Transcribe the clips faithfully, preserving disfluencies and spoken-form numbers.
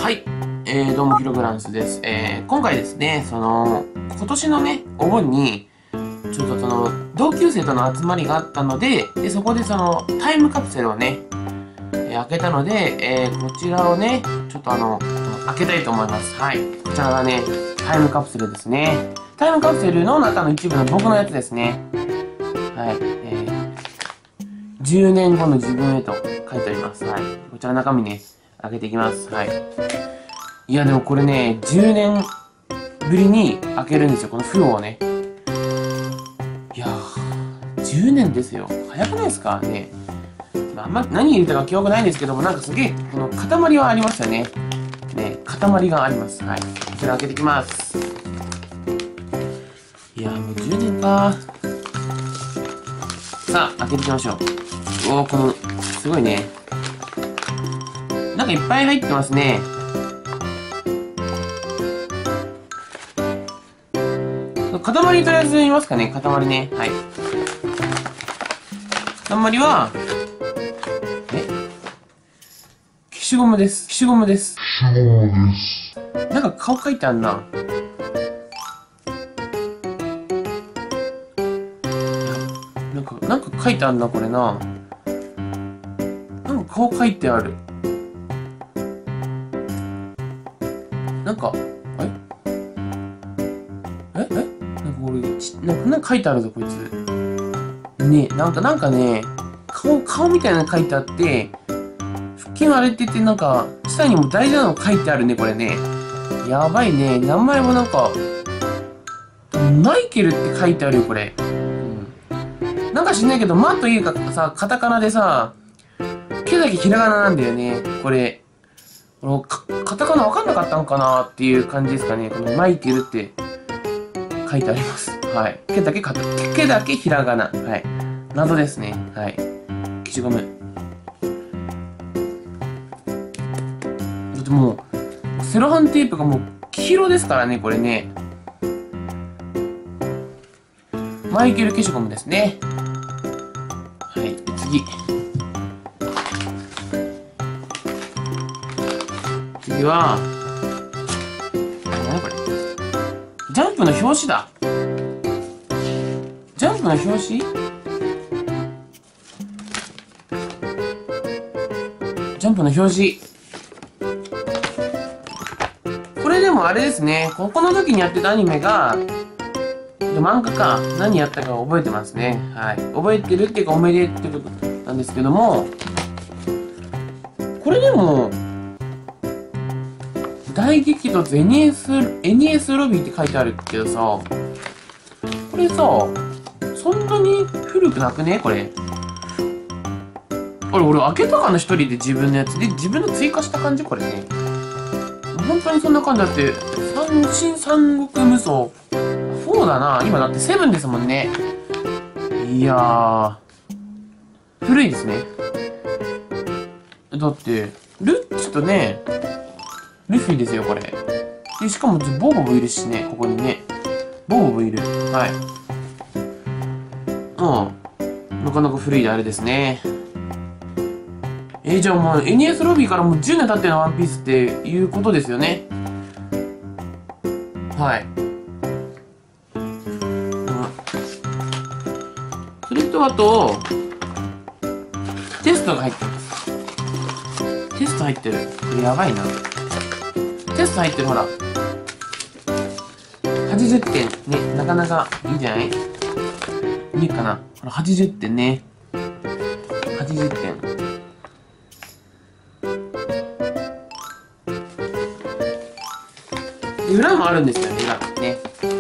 はい、えー、どうもヒログランスです。えー、今回ですね、その今年のねお盆にちょっとその同級生との集まりがあったので、でそこでそのタイムカプセルをね、えー開けたので、えーこちらをねちょっとあの開けたいと思います。はい、こちらがねタイムカプセルですね。タイムカプセルの中の一部の僕のやつですね。はい、えー、じゅうねんごの自分へと書いてあります。はい、こちら中身ね開けていきます。はい。いやでもこれね、じゅうねんぶりに開けるんですよ、この封をね。いやー、じゅうねんですよ。早くないですかね。まあ、あんま何入れたか記憶ないんですけども、なんかすげえ、この塊はありますよね。ね、塊があります。はい。こちら開けていきます。いやー、もうじゅうねんかー。さあ、開けていきましょう。おー、この、すごいね。なんかいっぱい入ってますね。塊とりあえず見ますかね。塊ね。はい。塊は、え消しゴムです。消しゴムです。消しゴムです。なんか顔描いてあんな。なんか、なんか描いてあんな、これな。なんか顔描いてある。なんか、えええなんかこれ、ちなんか、なんか書いてあるぞ、こいつ。ねなんか、なんかね、顔、顔みたいなの書いてあって、腹筋割れてて、なんか、下にも大事なの書いてあるね、これね。やばいね。名前もなんか、マイケルって書いてあるよ、これ。うん。なんか知んないけど、マというかさ、カタカナでさ、ケだけひらがななんだよね、これ。このカカタカナわかんなかったのかなっていう感じですかね。このマイケルって書いてあります。はい。ケだけカタ、ケだけひらがな。はい。謎ですね。はい。消しゴム。だってもう、セロハンテープがもう黄色ですからね、これね。マイケル消しゴムですね。はい。次。次は、何これ。ジャンプの表紙だ。ジャンプの表紙ジャンプの表紙。これでもあれですね。ここの時にやってたアニメが、漫画か。何やったか覚えてますね。はい。覚えてるっていうか、おめでってことなんですけども、これでも、大激突 エヌエス、エヌエス ロビーって書いてあるけどさ、これさ、そんなに古くなくねこれ。俺、俺開けたかな一人で自分のやつで、自分の追加した感じこれね。本当にそんな感じだって、三神三国無双。そうだな。今だってセブンですもんね。いやー。古いですね。だって、ルッチとね、ルフィですよ、これ。で、しかも、ボボボいるしね、ここにね。ボボボいる。はい。うん。なかなか古いあれですね。えー、じゃあもう エヌエス ロビーからもうじゅうねん経ってるワンピースっていうことですよね。はい。うん。それとあと、テストが入ってます。テスト入ってる。これやばいな。テスト入ってる、ほら。はちじゅってん。ね、なかなかいいんじゃない？いいかな。ほら、はちじゅってんね。はちじゅってん。で、裏もあるんですよね、裏。ね。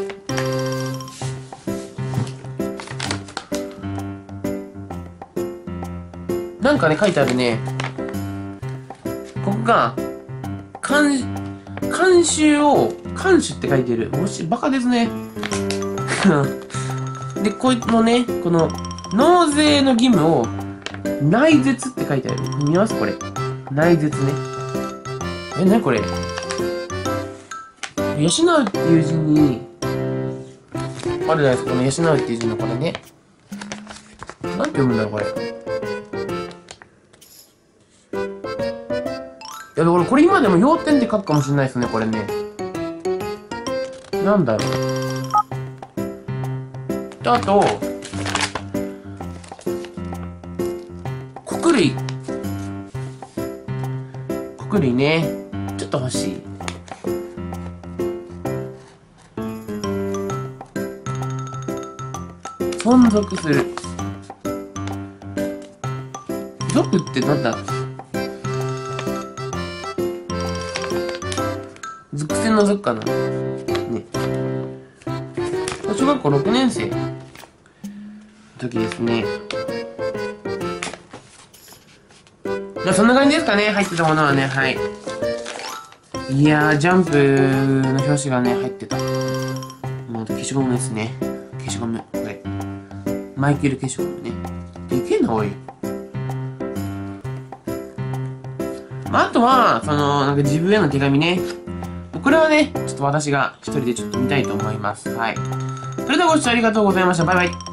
なんかね、書いてあるね。ここが、監、監修を、監修って書いてる。もし、バカですね。で、こいつのね、この、納税の義務を、内絶って書いてある。見ますこれ。内絶ね。え、なにこれ。養うっていう字に、あるじゃないですか、この養うっていう字のこれね。なんて読むんだろう、これ。 や、だからこれ今でも要点って書くかもしれないですね、これね。なんだろう。あと、穀類。穀類ね。ちょっと欲しい。存続する。属ってなんだ？属性の属かな。ね。小学校ろくねん生の時ですね。まあそんな感じですかね、入ってたものはね、はい。いやー、ジャンプの表紙がね、入ってた。まあ、消しゴムですね。消しゴム。これ。マイケル消しゴムね。でけえな、おい。まあ、あとは、その、なんか自分への手紙ね。これはね、ちょっと私が一人でちょっと見たいと思います。はい。それではご視聴ありがとうございました。バイバイ。